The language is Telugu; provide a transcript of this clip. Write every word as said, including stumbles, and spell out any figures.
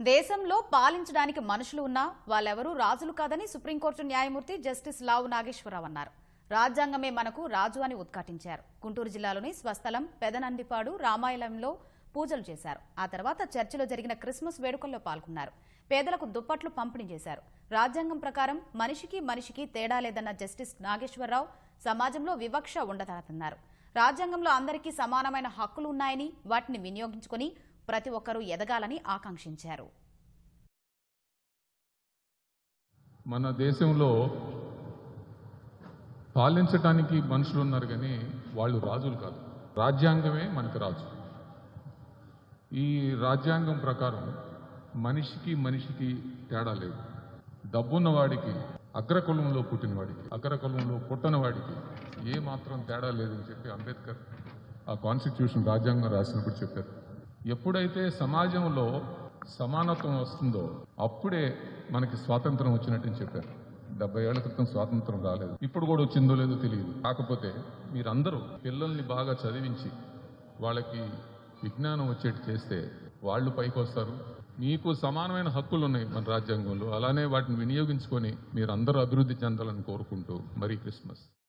దేశంలో పాలించడానికి మనుషులు ఉన్నా వాళ్ళెవరూ రాజులు కాదని సుప్రీంకోర్టు న్యాయమూర్తి జస్టిస్ లావు నాగేశ్వరరావు అన్నారు. రాజ్యాంగమే మనకు రాజు అని ఉద్ఘాటించారు. గుంటూరు జిల్లాలోని స్వస్థలం పెదనందిపాడు రామాయణంలో పూజలు చేశారు. ఆ తర్వాత చర్చిలో జరిగిన క్రిస్మస్ వేడుకల్లో పాల్గొన్నారు. పేదలకు దుప్పట్లు పంపిణీ చేశారు. రాజ్యాంగం ప్రకారం మనిషికి మనిషికి తేడా లేదన్న జస్టిస్ నాగేశ్వరరావు సమాజంలో వివక్ష ఉండదన్నారు. రాజ్యాంగంలో అందరికీ సమానమైన హక్కులు ఉన్నాయని వాటిని వినియోగించుకుని ప్రతి ఒక్కరూ ఎదగాలని ఆకాంక్షించారు. మన దేశంలో పాలించడానికి మనుషులు ఉన్నారు కానీ వాళ్ళు రాజులు కాదు. రాజ్యాంగమే మనకు రాజు. ఈ రాజ్యాంగం ప్రకారం మనిషికి మనిషికి తేడా లేదు. డబ్బున్న వాడికి అగ్రకులంలో పుట్టిన వాడికి అగ్రకులంలో పుట్టని వాడికి ఏ మాత్రం తేడా లేదని చెప్పి అంబేద్కర్ ఆ కాన్స్టిట్యూషన్ రాజ్యాంగం రాసినప్పుడు చెప్పారు. ఎప్పుడైతే సమాజంలో సమానత్వం వస్తుందో అప్పుడే మనకి స్వాతంత్రం వచ్చినట్టు చెప్పారు. డెబ్బై ఏళ్ల క్రితం స్వాతంత్రం రాలేదు, ఇప్పుడు కూడా వచ్చిందో లేదో తెలియదు. కాకపోతే మీరందరూ పిల్లల్ని బాగా చదివించి వాళ్ళకి విజ్ఞానం వచ్చేట్టు చేస్తే వాళ్ళు పైకి వస్తారు. మీకు సమానమైన హక్కులు ఉన్నాయి మన రాజ్యాంగంలో, అలానే వాటిని వినియోగించుకొని మీరందరూ అభివృద్ధి చెందాలని కోరుకుంటూ మరీ క్రిస్మస్.